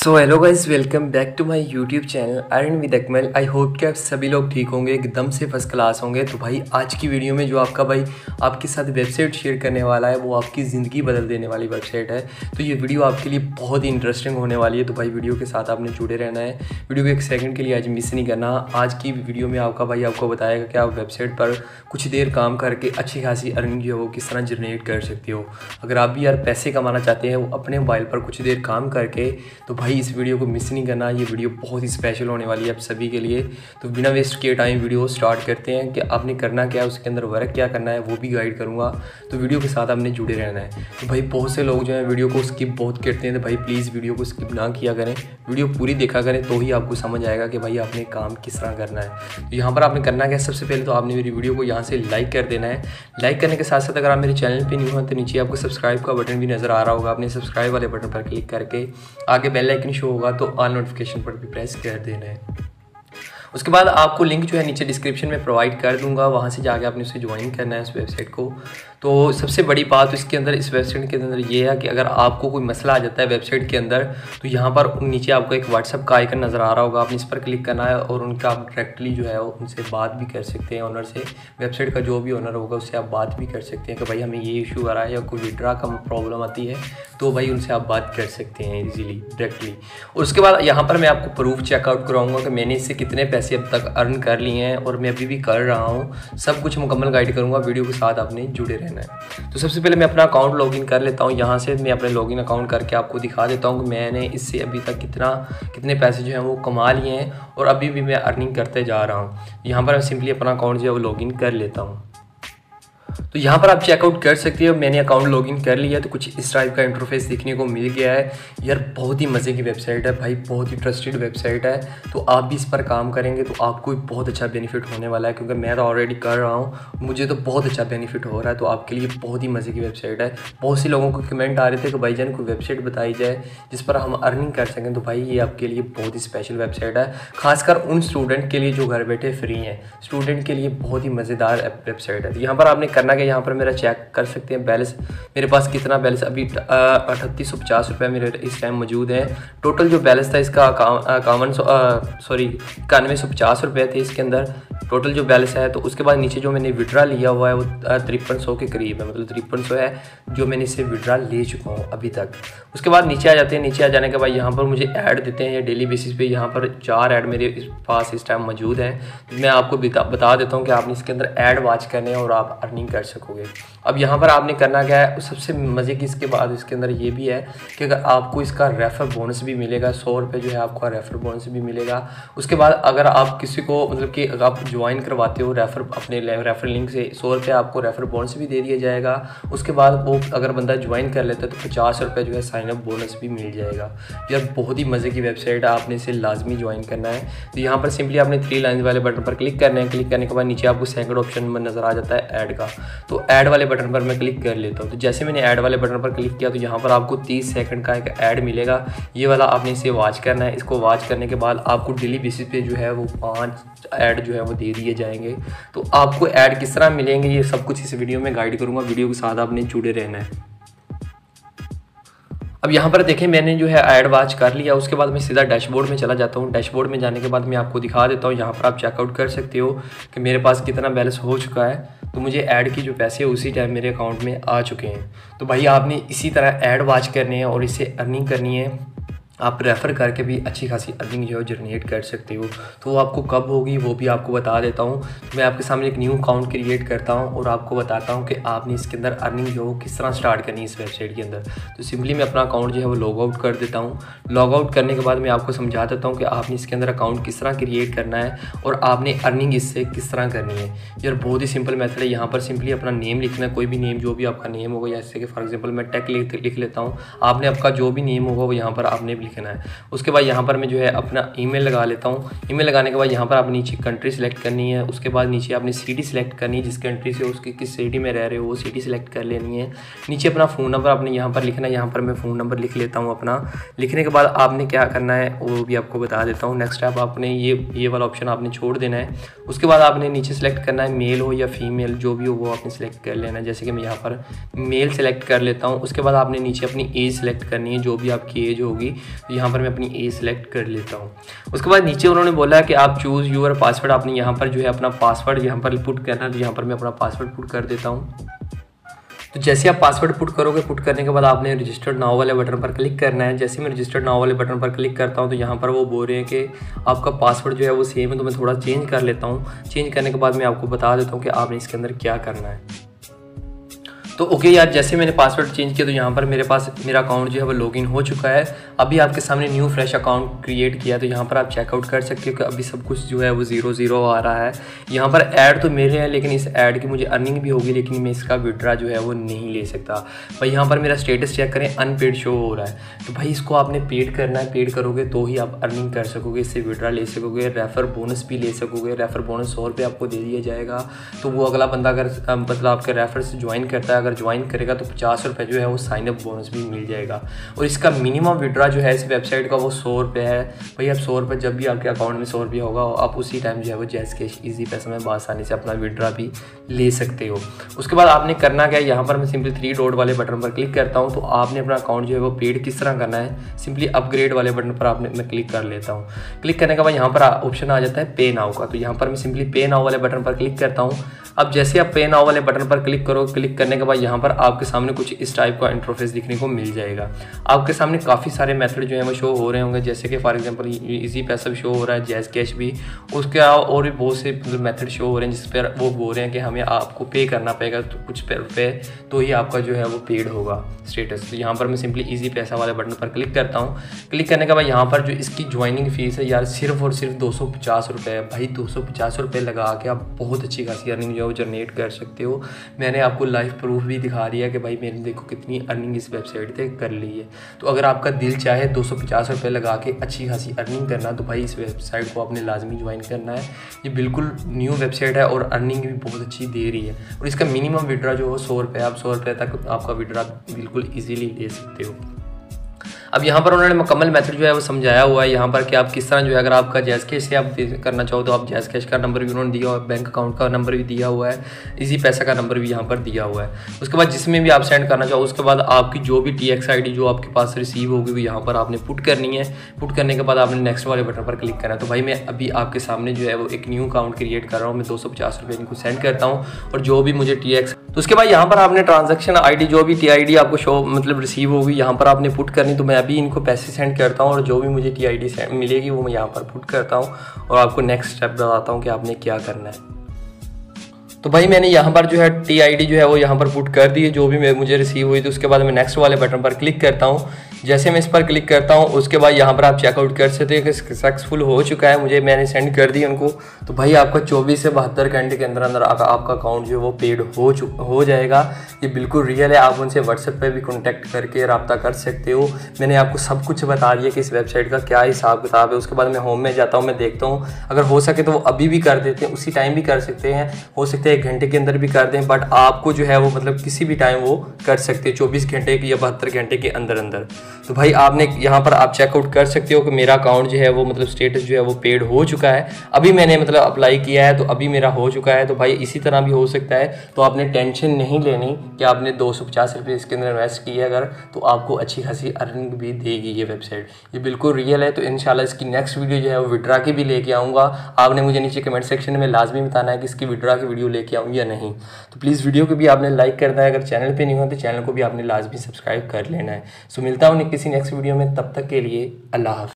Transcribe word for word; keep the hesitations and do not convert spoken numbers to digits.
So hello guys, welcome back to my YouTube channel earn with Akmal. I hope कि आप सभी लोग ठीक होंगे, एकदम से फर्स्ट क्लास होंगे। तो भाई आज की वीडियो में जो आपका भाई आपके साथ वेबसाइट शेयर करने वाला है वो आपकी ज़िंदगी बदल देने वाली वेबसाइट है। तो ये वीडियो आपके लिए बहुत ही इंटरेस्टिंग होने वाली है। तो भाई वीडियो के साथ आपने जुड़े रहना है, वीडियो को एक सेकंड के लिए आज मिस नहीं करना। आज की वीडियो में आपका भाई आपको बताएगा कि आप वेबसाइट पर कुछ देर काम करके अच्छी खासी अर्निंग जो है वो किस तरह जनरेट कर सकते हो। अगर आप भी यार पैसे कमाना चाहते हैं वो अपने मोबाइल पर कुछ देर काम करके, तो भाई इस वीडियो को मिस नहीं करना। ये वीडियो बहुत ही स्पेशल होने वाली है आप सभी के लिए। तो बिना वेस्ट किए टाइम वीडियो स्टार्ट करते हैं कि आपने करना क्या है, उसके अंदर वर्क क्या करना है वो भी गाइड करूंगा। तो वीडियो के साथ आपने जुड़े रहना है। तो भाई बहुत से लोग जो है वीडियो को स्किप बहुत करते हैं, तो भाई प्लीज़ वीडियो को स्किप ना किया करें, वीडियो पूरी देखा करें, तो ही आपको समझ आएगा कि भाई आपने काम किस तरह करना है। तो यहाँ पर आपने करना क्या, सबसे पहले तो आपने मेरी वीडियो को यहाँ से लाइक कर देना है। लाइक करने के साथ साथ अगर आप मेरे चैनल पर न्यू हो तो नीचे आपको सब्सक्राइब का बटन भी नज़र आ रहा होगा, आपने सब्सक्राइब वाले बटन पर क्लिक करके आगे बेल आइकन शो होगा तो ऑल नोटिफिकेशन पर भी प्रेस कर देना है। उसके बाद आपको लिंक जो है नीचे डिस्क्रिप्शन में प्रोवाइड कर दूंगा, वहाँ से जाके आपने उसे ज्वाइन करना है इस वेबसाइट को। तो सबसे बड़ी बात इसके अंदर, इस वेबसाइट के अंदर ये है कि अगर आपको कोई मसला आ जाता है वेबसाइट के अंदर, तो यहाँ पर नीचे आपको एक व्हाट्सअप का आइकन नज़र आ रहा होगा, आपने इस पर क्लिक करना है और उनका आप डायरेक्टली जो है उनसे बात भी कर सकते हैं। ओनर से, वेबसाइट का जो भी ओनर होगा उससे आप बात भी कर सकते हैं कि भाई हमें ये इशू आ रहा है या कोई विड्रा का प्रॉब्लम आती है, तो भाई उनसे आप बात कर सकते हैं ईजिली डायरेक्टली। और उसके बाद यहाँ पर मैं आपको प्रूफ चेकआउट कराऊंगा कि मैंने इससे कितने पैसे अब तक अर्न कर लिए हैं और मैं अभी भी कर रहा हूँ। सब कुछ मुकम्मल गाइड करूँगा, वीडियो के साथ आपने जुड़े रहना है। तो सबसे पहले मैं अपना अकाउंट लॉगिन कर लेता हूँ। यहाँ से मैं अपने लॉगिन अकाउंट करके आपको दिखा देता हूँ कि मैंने इससे अभी तक कितना कितने पैसे जो हैं वो कमा लिए हैं और अभी भी मैं अर्निंग करते जा रहा हूँ। यहाँ पर मैं सिंपली अपना अकाउंट जो है वो लॉगिन कर लेता हूँ। तो यहाँ पर आप चेकआउट कर सकते हो, मैंने अकाउंट लॉगिन कर लिया तो कुछ इस टाइप का इंटरफेस देखने को मिल गया है। यार बहुत ही मज़े की वेबसाइट है भाई, बहुत ही ट्रस्टेड वेबसाइट है। तो आप भी इस पर काम करेंगे तो आपको बहुत अच्छा बेनिफिट होने वाला है, क्योंकि मैं तो ऑलरेडी कर रहा हूँ, मुझे तो बहुत अच्छा बेनिफिट हो रहा है। तो आपके लिए बहुत ही मज़े की वेबसाइट है। बहुत से लोगों को कमेंट आ रहे थे कि भाईजान कोई वेबसाइट बताई जाए जिस पर हम अर्निंग कर सकें। तो भाई ये आपके लिए बहुत ही स्पेशल वेबसाइट है, खासकर उन स्टूडेंट के लिए जो घर बैठे फ्री हैं। स्टूडेंट के लिए बहुत ही मज़ेदार वेबसाइट है। तो यहाँ पर आपने करना क्या, यहाँ पर मेरा चेक कर सकते हैं बैलेंस, मेरे पास कितना बैलेंस अभी अठतीस सौ पचास रुपये मेरे इस टाइम मौजूद है। टोटल जो बैलेंस था इसका इक्यावन सौ सॉरी इक्यानवे सौ पचास रुपये थे इसके अंदर टोटल जो बैलेंस है। तो उसके बाद नीचे जो मैंने विड्रा लिया हुआ है वो तिरपन सौ के करीब है, मतलब तिरपन सौ है जो मैंने इससे विड्रा ले चुका हूँ अभी तक। उसके बाद नीचे आ जाते हैं, नीचे आ जाने के बाद यहाँ पर मुझे ऐड देते हैं डेली बेसिस पे। यहाँ पर चार ऐड मेरे पास इस टाइम मौजूद हैं। मैं आपको बता बता देता हूँ कि आपने इसके अंदर ऐड वॉच करने हैं और आप अर्निंग कर सकोगे। अब यहाँ पर आपने करना क्या है, सबसे मज़े की इसके बाद इसके अंदर ये भी है कि अगर आपको इसका रेफर बोनस भी मिलेगा, सौ रुपये जो है आपका रेफर बोनस भी मिलेगा। उसके बाद अगर आप किसी को मतलब कि अगर आप ज्वाइन करवाते हो रेफर अपने रेफर लिंक से, सौ रुपये आपको रेफर बोनस भी दे दिया जाएगा। उसके बाद वो अगर बंदा ज्वाइन कर लेता है तो पचास रुपये जो है साइनअप बोनस भी मिल जाएगा। यार बहुत ही मज़े की वेबसाइट है, आपने इसे लाजमी ज्वाइन करना है। तो यहाँ पर सिंपली आपने थ्री लाइन वाले बटन पर क्लिक करना है। क्लिक करने के बाद नीचे आपको सेकंड ऑप्शन में नज़र आ जाता है ऐड का। तो ऐड वाले बटन पर मैं क्लिक कर लेता हूँ। तो जैसे मैंने ऐड वाले बटन पर क्लिक किया तो यहाँ पर आपको तीस सेकंड का एक ऐड मिलेगा, ये वाला आपने इसे वॉच करना है। इसको वॉच करने के बाद आपको डेली बेसिस पे जो है वो पांच ऐड जो है वो दे दिए जाएंगे। तो आपको ऐड किस तरह मिलेंगे ये सब कुछ इस वीडियो में गाइड करूँगा, वीडियो के साथ आपने जुड़े रहना है। अब यहाँ पर देखें मैंने जो है ऐड वॉच कर लिया। उसके बाद मैं सीधा डैशबोर्ड में चला जाता हूँ। डैशबोर्ड में जाने के बाद मैं आपको दिखा देता हूँ, यहाँ पर आप चेकआउट कर सकते हो कि मेरे पास कितना बैलेंस हो चुका है। तो मुझे ऐड की जो पैसे उसी टाइम मेरे अकाउंट में आ चुके हैं। तो भाई आपने इसी तरह ऐड वॉच करने हैं और इससे अर्निंग करनी है। आप रेफ़र करके भी अच्छी खासी अर्निंग जो है जनरेट कर सकते हो। तो वो आपको कब होगी वो भी आपको बता देता हूँ। तो मैं आपके सामने एक न्यू अकाउंट क्रिएट करता हूँ और आपको बताता हूँ कि आपने इसके अंदर अर्निंग जो है किस तरह स्टार्ट करनी है इस वेबसाइट के अंदर। तो सिंपली मैं अपना अकाउंट जो है वो लॉग आउट कर देता हूँ। लॉग आउट करने के बाद मैं आपको समझा देता हूँ कि आपने इसके अंदर अकाउंट किस तरह क्रिएट करना है और आपने अर्निंग इससे किस तरह करनी है। यार बहुत ही सिंपल मेथड है। यहाँ पर सिंपली अपना नेम लिखना है, कोई भी नेम जो भी आपका नेम होगा, जैसे कि फॉर एग्जाम्पल मैं टेक लिख लेता हूँ। आपने आपका जो भी नेम होगा वो यहाँ पर आपने लिखना है। उसके बाद यहाँ पर मैं जो है अपना ईमेल लगा लेता हूँ। ईमेल लगाने के बाद यहाँ पर आप नीचे कंट्री सेलेक्ट करनी है। उसके बाद नीचे आपने सिटी सेलेक्ट करनी है, जिस कंट्री से उसकी किस सिटी में रह रहे हो वो सिटी सेलेक्ट कर लेनी है। नीचे अपना फ़ोन नंबर आपने यहाँ पर लिखना है। यहाँ पर मैं फ़ोन नंबर लिख लेता हूँ अपना। लिखने के बाद आपने क्या करना है वो भी आपको बता देता हूँ। नेक्स्ट स्टेप आपने ये ये वाला ऑप्शन आपने छोड़ देना है। उसके बाद आपने नीचे सेलेक्ट करना है, मेल हो या फीमेल जो भी हो वो आपने सेलेक्ट कर लेना है। जैसे कि मैं यहाँ पर मेल सेलेक्ट कर लेता हूँ। उसके बाद आपने नीचे अपनी एज सेलेक्ट करनी है, जो भी आपकी एज होगी। तो यहाँ पर मैं अपनी ए सिलेक्ट कर लेता हूँ। उसके बाद नीचे उन्होंने बोला कि आप चूज़ यूर पासवर्ड, आपने यहाँ पर जो है अपना पासवर्ड यहाँ पर पुट करना है। तो यहाँ पर मैं अपना पासवर्ड पुट कर देता हूँ। तो जैसे आप पासवर्ड पुट करोगे, पुट करने के बाद आपने रजिस्टर्ड नाउ वाले बटन पर क्लिक करना है। जैसे मैं रजिस्टर्ड नाउ वाले बटन पर क्लिक करता हूं तो यहाँ पर वो बोल रहे हैं कि आपका पासवर्ड जो है वो सेम है। तो मैं थोड़ा चेंज कर लेता हूं। चेंज करने के बाद मैं आपको बता देता हूं कि आपने इसके अंदर क्या करना है। तो ओके यार, जैसे मैंने पासवर्ड चेंज किया तो यहाँ पर मेरे पास मेरा अकाउंट जो है वो लॉगिन हो चुका है। अभी आपके सामने न्यू फ्रेश अकाउंट क्रिएट किया, तो यहाँ पर आप चेकआउट कर सकते हो कि अभी सब कुछ जो है वो ज़ीरो ज़ीरो आ रहा है। यहाँ पर ऐड तो मेरे हैं, लेकिन इस ऐड की मुझे अर्निंग भी होगी, लेकिन मैं इसका विड्रा जो है वो नहीं ले सकता भाई। यहाँ पर मेरा स्टेटस चेक करें, अनपेड शो हो रहा है। तो भाई इसको आपने पेड करना है। पेड करोगे तो ही आप अर्निंग कर सकोगे, इससे विड्रा ले सकोगे, रेफर बोनस भी ले सकोगे। रेफर बोनस सौ रुपये आपको दे दिया जाएगा। तो वो अगला बंदा अगर मतलब आपके रेफर से ज्वाइन करता है, अगर ज्वाइन करेगा तो पचास रुपये जो है वो साइनअप बोनस भी मिल जाएगा। और इसका मिनिमम विड्रा जो है इस वेबसाइट का वो सौ रुपये है। भाई आप सौ रुपये जब भी आपके अकाउंट में सौ रुपये होगा, आप उसी टाइम जो है वो जैज़ कैश ईजी पैसा में आसानी से अपना विड्रा भी ले सकते हो। उसके बाद आपने करना क्या है, यहाँ पर मैं सिंपली थ्री डॉट वाले बटन पर क्लिक करता हूँ। तो आपने अपना अकाउंट जो है वो पेड किस तरह करना है, सिंपली अपग्रेड वाले बटन पर आपने मैं क्लिक कर लेता हूँ। क्लिक करने के बाद यहाँ पर ऑप्शन आ जाता है पे नाउ का। तो यहाँ पर मैं सिंपली पे नाउ वाले बटन पर क्लिक करता हूँ। अब जैसे आप पे नाउ वाले बटन पर क्लिक करो, क्लिक करने के बाद यहाँ पर आपके सामने कुछ इस टाइप का इंटरफेस दिखने को मिल जाएगा। आपके सामने काफ़ी सारे मेथड जो है वो शो हो रहे होंगे, जैसे कि फॉर एग्जांपल इजी पैसा भी शो हो रहा है, जैज़ कैश भी। उसके अलावा और भी बहुत से मेथड शो हो रहे हैं जिस पर वो बोल रहे हैं कि हमें आपको पे करना पड़ेगा तो कुछ रुपये, तो ही आपका जो है वो पेड होगा स्टेटस। तो यहाँ पर मैं सिंपली इजी पैसा वाले बटन पर क्लिक करता हूँ। क्लिक करने के बाद यहाँ पर जो इसकी ज्वाइनिंग फीस है यार सिर्फ और सिर्फ दो सौ पचास रुपये है। भाई दो सौ पचास रुपये लगा के आप बहुत अच्छी खासी अर्निंग जो है जनरेट कर सकते हो। मैंने आपको लाइव प्रूफ भी दिखा दिया कि भाई मैंने देखो कितनी अर्निंग इस वेबसाइट से कर ली है। तो अगर आपका दिल चाहे दो सौ पचास रुपये लगा के अच्छी खासी अर्निंग करना, तो भाई इस वेबसाइट को आपने लाजमी ज्वाइन करना है। ये बिल्कुल न्यू वेबसाइट है और अर्निंग भी बहुत अच्छी दे रही है। और इसका मिनिमम विड्रा जो हो सौ रुपये, आप सौ रुपये तक आपका विड्रा बिल्कुल ईजीली ले सकते हो। अब यहाँ पर उन्होंने मुकम्मल मेथड जो है वो समझाया हुआ है यहाँ पर कि आप किस तरह जो है, अगर आपका जैज़ कैश से आप करना चाहो तो आप जैज़ कैश का नंबर भी उन्होंने दिया हुआ है, बैंक अकाउंट का नंबर भी दिया हुआ है, इजी पैसा का नंबर भी यहाँ पर दिया हुआ है। उसके बाद जिसमें भी आप सेंड करना चाहो, उसके बाद आपकी जो भी टी एक्स आई डी जो आपके पास रिसीव होगी वो यहाँ पर आपने पुट करनी है। पुट करने के बाद आपने नेक्स्ट वाले बटन पर क्लिक करना है। तो भाई मैं अभी आपके सामने जो है वो एक न्यू अकाउंट क्रिएट कर रहा हूँ। मैं दो सौ पचास रुपये इनको सेंड करता हूँ और जो भी मुझे टी एक्स, तो उसके बाद यहाँ पर आपने ट्रांजैक्शन आईडी जो भी टी आई डी आपको शो मतलब रिसीव होगी यहाँ पर आपने पुट करनी। तो मैं अभी इनको पैसे सेंड करता हूँ और जो भी मुझे टी आई डी मिलेगी वो मैं यहाँ पर पुट करता हूँ और आपको नेक्स्ट स्टेप बताता हूँ कि आपने क्या करना है। तो भाई मैंने यहाँ पर जो है टी आई डी जो है वो यहाँ पर पुट कर दी है जो भी मुझे रिसीव हुई। तो उसके बाद मैं नेक्स्ट वाले बटन पर क्लिक करता हूँ। जैसे मैं इस पर क्लिक करता हूँ उसके बाद यहाँ पर आप चेकआउट कर सकते हो कि सक्सेसफुल हो चुका है, मुझे मैंने सेंड कर दी उनको। तो भाई आपका चौबीस से बहत्तर घंटे के अंदर अंदर आपका अकाउंट जो है वो पेड हो चुका हो जाएगा। ये बिल्कुल रियल है। आप उनसे व्हाट्सएप पे भी कॉन्टैक्ट करके रब्ता कर सकते हो। मैंने आपको सब कुछ बता दिया कि इस वेबसाइट का क्या हिसाब किताब है। उसके बाद मैं होम में जाता हूँ, मैं देखता हूँ अगर हो सके तो वो अभी भी कर देते हैं, उसी टाइम भी कर सकते हैं, हो सकता है एक घंटे के अंदर भी कर दें, बट आपको जो है वो मतलब किसी भी टाइम वो कर सकते हैं, चौबीस घंटे की या बहत्तर घंटे के अंदर अंदर। तो भाई आपने यहाँ पर आप चेकआउट कर सकते हो कि मेरा अकाउंट जो है वो मतलब स्टेटस जो है वो पेड हो चुका है। अभी मैंने मतलब अप्लाई किया है तो अभी मेरा हो चुका है। तो भाई इसी तरह भी हो सकता है। तो आपने टेंशन नहीं लेनी कि आपने दो सौ पचास रुपये इसके अंदर इन्वेस्ट किया अगर, तो आपको अच्छी खासी अर्निंग भी देगी ये वेबसाइट। ये बिल्कुल रियल है। तो इंशाल्लाह इसकी नेक्स्ट वीडियो जो है वो विड्रा की भी लेके आऊँगा। आपने मुझे नीचे कमेंट सेक्शन में लाजमी बताना है कि इसकी विड्रा की वीडियो लेके आऊँ या नहीं। तो प्लीज़ वीडियो को भी आपने लाइक करना है। अगर चैनल पे नहीं हो तो चैनल को भी आपने लाजमी सब्सक्राइब कर लेना है। सो मिलता हूँ किसी नेक्स्ट वीडियो में, तब तक के लिए अल्लाह हाफ़िज़।